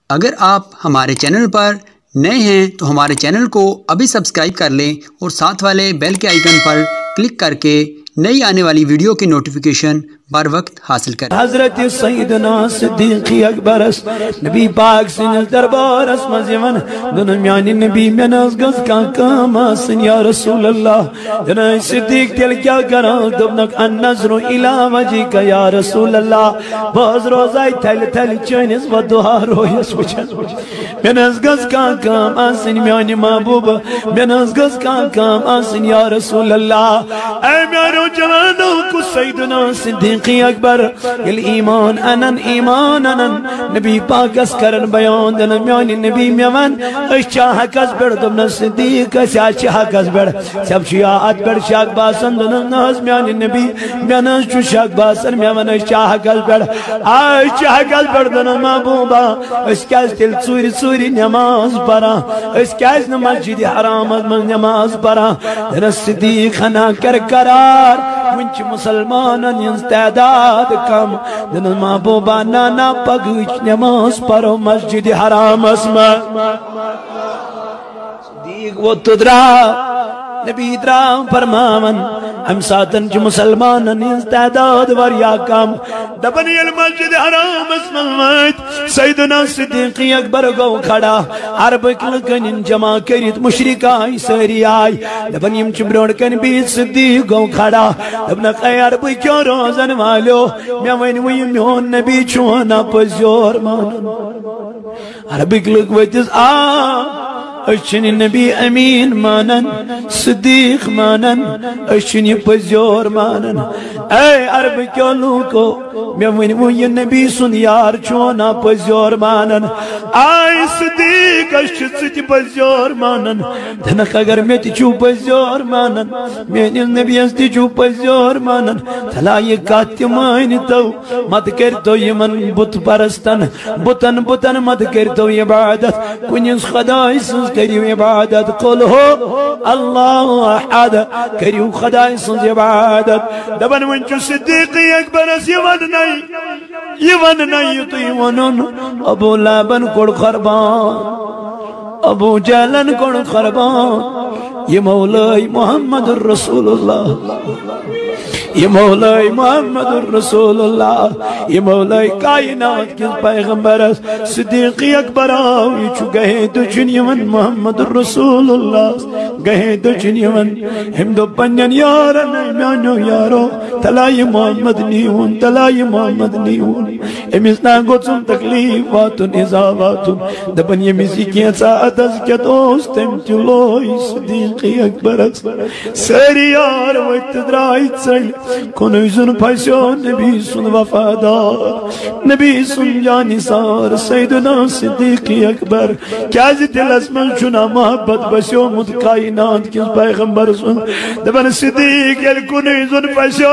اگر آپ ہمارے چینل پر نئے ہیں تو ہمارے چینل کو ابھی سبسکرائب کر لیں اور ساتھ والے بیل کے آئیکن پر کلک کر کے نئی آنے والی ویڈیو کی نوٹیفیکیشن بر وقت حاصل کریں۔ حضرت سیدنا صدیق اکبر نبی پاک سنس دربار اسمز یون دن میانی نبی منز گز کا کام آسن یا رسول اللہ جنائی صدیق تیل کیا کرا دبنک النظر الى وجیک یا رسول اللہ باز روزائی تھل تھل چینس و دعا رویس وچن منز گز کا کام آسن میانی محبوب منز گز کا کام آسن یا رسول اللہ اے میارو جوانوں کو سیدنا صدیق اکبر ایمان انن ایمان انن نبی پاک اس کرن بیان دن میانی نبی میوان اس چاہ کس بڑھ دمنا صدیق اسیا چاہ کس بڑھ سب شیعات بڑھ شاک باسن دن ناز میانی نبی میانس چو شاک باسن میوان اس چاہ کس بڑھ آئی چاہ کس بڑھ دن محبوبا اس کس دل سوری سوری نماز پرا اس کس مسجد حرام من نماز پرا دن صدیق خنا کر قرار منچ مسلمانن استعداد کم دن محبوبا نانا پگوچ نماز پرو مسجد حرام اسما صدیق وہ تدرا نبی درام فرماون ہم ساتن چھ مسلمانن استعداد وریا کم دبنی المسجد حرام اسمت سیدنا صدیق اکبر گو کھڑا عرب کلکن جمع کرید مشرکائی سری آئی دبنیم چھ بروڑ کن بیت صدیق گو کھڑا دبنک اے عرب کیوں روزن والو میوین ویم میون نبی چونا پزیور مانن عرب کلک ویتز اشنی نبی امین مانن صدیق مانن اشنی پزیور مانن اے عرب کیوں لوکو میں ونی نبی سن یار چونا پزیور مانن آئی صدیق اشتی پزیور مانن دنک اگر میں تی چو پزیور مانن میں نبی استی چو پزیور مانن تلا یہ کاتی مائن تو مت کر تو یہ من بت پرستن بتن بتن مت کر تو یہ عبادت کنیس خدای سنس کریو عبادت قل ہو اللہ احد کریو خدای سنس عبادت دبن ونچو صدیقی اکبر اس یون نئی تو یونن ابو لابن کڑ خربان ابو جہلن کڑ خربان یہ مولائی محمد الرسول اللہ یہ مولائی محمد الرسول اللہ یہ مولائی کائنات کس پیغمبر صدیقی اکبر آوی چو گئے تو چنیون محمد الرسول اللہ گئے تو چنیون ہم دو پنین یارن ایمانو یارو تلائی محمد نیون تلائی محمد نیون امیسنا گوچن تکلیفاتن اضافاتن دبن یمیسی کیا ساعت از کیا دوستم چلوئی صدیقی اکبر سری یار و اتدرائی چل کنوزن پیسو نبی سن وفادار نبی سن جانی سار سیدنا صدیقی اکبر کیا زی دل اسمن چنا محبت بسیو مد کائنات کس پیغمبر سن دبن صدیق یل کنوزن پیسو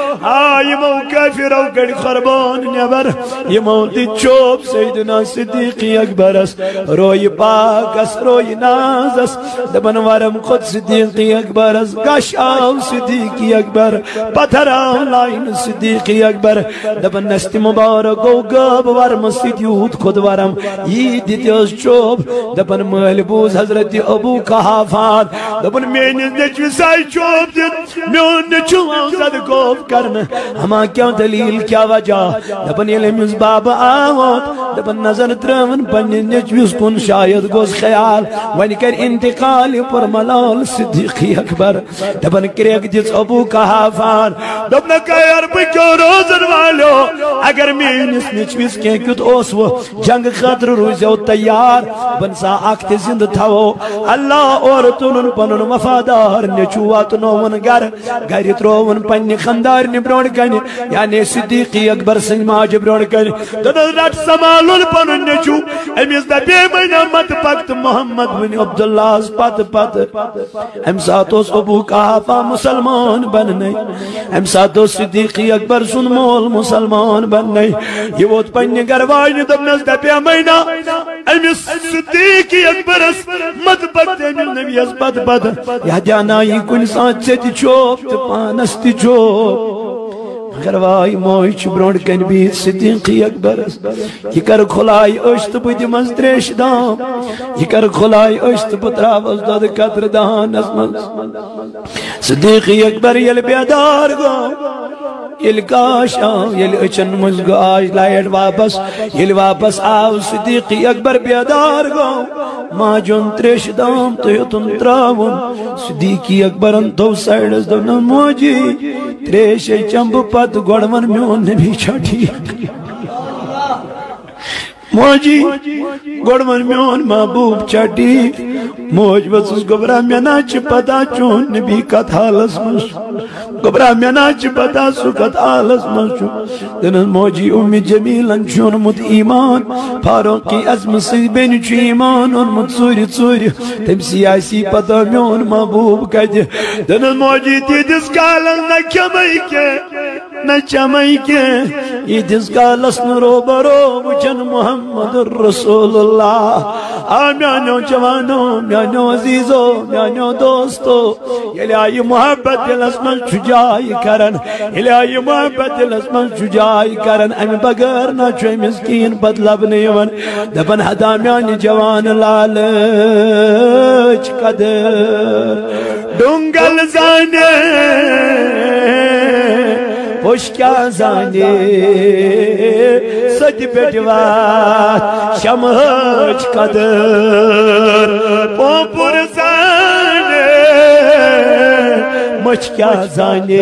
یہ مو کافر او گڑ خربان نیبر یہ مو دی چوب سیدنا صدیقی اکبر روی پاک روی ناز دبن ورم خود صدیقی اکبر گش آو صدیقی اکبر پتھر آو لائن صدیقی اکبر دبن نست مبارک او گب ورم صدیوت خود ورم یہ دیتیوز چوب دبن محلبوز حضرت ابو کحافان دبن مینز نچوی سائی چوب دن میون نچو آزد گوب کرن ہما کیا دلیل کیا وجہ دبن علمیز باب آوات دبن نظر ترون پنی نچویز کن شاید گوز خیال ونی کر انتقال پر ملال صدیقی اکبر دبن کریک جس ابو کحافان دبن کئی عرب کیوں روزن والو اگر مینس نچویز کے کت اوسو جنگ خطر روزیو تیار بنسا آکت زند تھاو اللہ اور تنن پنن مفادار نچوات نوون گر تروون پنی خندار نبرون کن یعنی صدیقی اکبر سنگ ماج برون کن دن رٹ سمالون پنن نچو امیز دا بے مینہ مت پکت محمد بن عبداللہ پت پت ہم ساتوس ابو کحافا مسلمان بننے ہم ساتوس صدیقی اکبر سن مول مسلمان بننے یہ ووت پنی گروائن دمنز دا بے مینہ امیز صدیقی اکبر مت پکت امیز نبی اس پت پت یا جانائی کن ساتھ سے تی چوب تی پانس تی چوب غروائی موج برونڈ کن بیت صدیقی اکبر یہ کر کھلائی اشت بد مزدریش دام یہ کر کھلائی اشت پتراوز دود قطر دان اسمن صدیقی اکبر یل بیدار گو یل کاش آو یل اچن مزگو آج لائٹ واپس آو صدیقی اکبر بیدار گو ماں جون تریش دام تو یتن تراون صدیقی اکبرن تو سائڈز دو نموجی تریش چمب پت گوڑمن میون نبی چھاٹی موجی گوڑمن میون محبوب چھاٹی موج بس اس گبرا مینا چھ پتا چون نبی کت حالس مشو گبرا مینا چھ پتا سو کت حالس مشو دنس موجی امی جمیلن چون مت ایمان فاروقی عظم سی بین چھ ایمان اور مت سوری تم سیاسی پتا میون محبوب کج دنس موجی تیدس کالن نہ چمائی کے یہ دس کالس نرو برو وچن محمد رسول اللہ میانو جوانو میانو عزیزو میانو دوستو یلی آئی محبت دلس من شجائی کرن یلی آئی محبت دلس من شجائی کرن امی بغیر نا چوئی مسکین بدلب نیون دبن حدا میانی جوان لالچ قدر ڈونگل زانے پوشکیا زانے سج بیٹوات شمہچ قدر پوپر زانے مچکیا زانے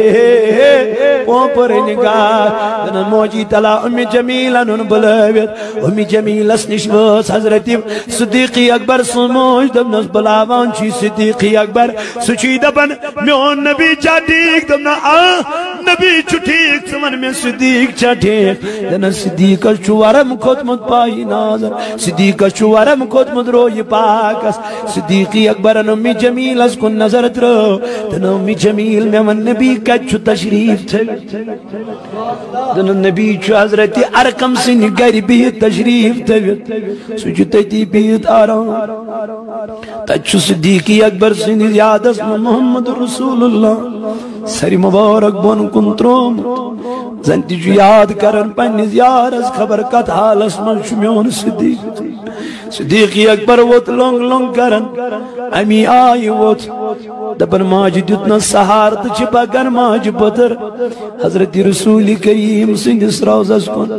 پوپر نگاہ دنن موجی تلا امی جمیلہ نن بلویت امی جمیلہ سنشوز حضرت صدیقی اکبر سموش دبنس بلاوان چی صدیقی اکبر سچی دبن میون نبی چاٹیک دبنا نبی چھٹیک سمن میں صدیق چاٹیک دنن صدیق چوارم خودمت پائی نازر صدیق چوارم خودمت روی پاکس صدیقی اکبر امی جمیل اس کن نظر درو دنن امی جمیل میں من نبی کچھ تشریف تھے دنن نبی چھو حضرت ارکم سن گری بیت تشریف تھے سجتے تی بیت آرام تچو صدیقی اکبر سن زیادس محمد رسول اللہ سری مبارک بون کن تروم زنتی جو یاد کرن پنی زیارس خبر کت حالس من شمیون صدیقی اکبر ووت لونگ کرن امی آئی ووت دبن ماج دیتنا سہارت چھپا کر ماج پتر حضرت رسول کریم سنگس روزس کن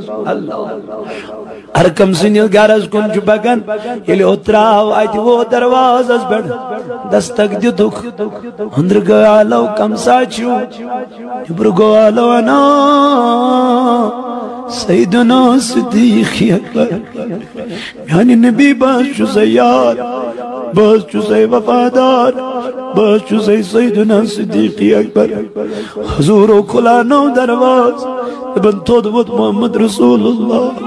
ارکم سنیل گارز کن چھپکن یلی اتراو آیتی وہ دروازز بڑھ دستک دیتوک ہندر گوالو کم ساچو جبر گوالو انا سیدنا صدیقی اکبر یعنی نبی بس چو سیار بس چو سی وفادار بس چو سی سیدنا صدیقی اکبر حضورو کھلانو درواز ابن تودوت محمد رسول اللہ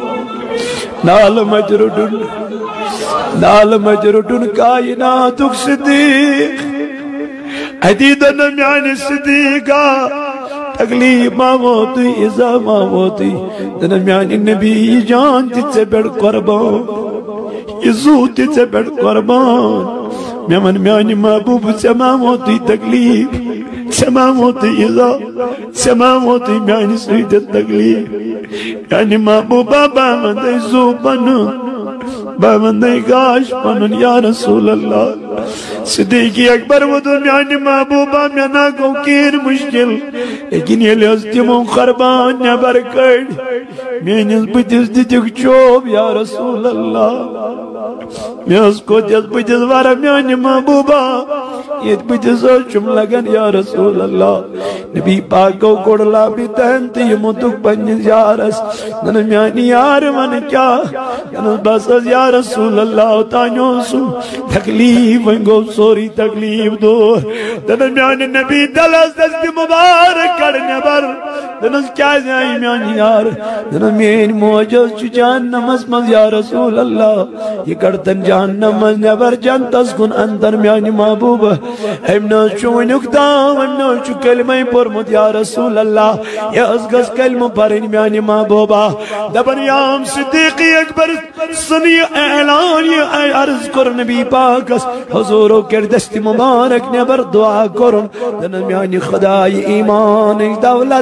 نال مجرڈن کائناتک صدیق عدیدن میانی صدیقہ تکلیف ما ہوتی ازا ما ہوتی دن میانی نبی جان تیسے بیڑ قربان یزو تیسے بیڑ قربان میانی محبوب سمام ہوتی تکلیف سمام ہوتی ازا سمام ہوتی میانی سویت تکلیف یعنی محبوبہ بامندے زو بنن بامندے گاش بنن یا رسول اللہ صدیقی اکبر و دنیانی محبوبہ میانا کو کیر مشکل لیکن یہ لیزتیمون خربان نبر کرد مینیز بتیز دیتک چوب یا رسول اللہ میاز کو تیز بتیز وارا میانی محبوبہ یہ بتیز چم لگن یا رسول اللہ نبی پاکو کوڑلا بھی تہنتی یہ مدک بنیز یا رس نن میانی یار من کیا نن بس یا رسول اللہ تانیوں سو تکلیف انگو سوری تکلیف دور دنس میانی نبی دلس دستی مبارک کرنے بر دنس کیا جائی میانی یار دنس میانی موجز چو جہنم اسمز یا رسول اللہ یہ کرتن جہنم نبر جنتس کن اندر میانی محبوب امنا چو نکتا امنا چو کلمہ پرمت یا رسول اللہ یا ازگز کلمہ پرین میانی محبوبہ دبن یام صدیقی اکبر سنی اعلان یہ عرض کر نبی پاکس حضورو کر دست مبارک نبر دعا کرن دن میانی خدای ایمان دولت کر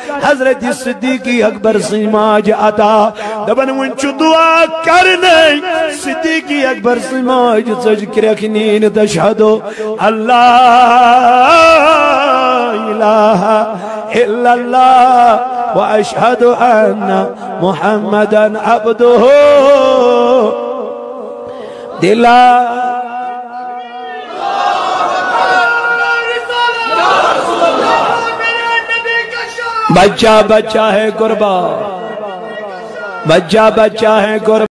حضرت صدیقی اکبر سیماج عطا دبن ونچو دعا کرنے صدیقی اکبر سیماج سجک رکھنین تشہدو اللہ الہ الا اللہ واشہد ان محمدا عبدہ دلا بچہ بچہ ہے قربان، بچہ بچہ ہے قربان۔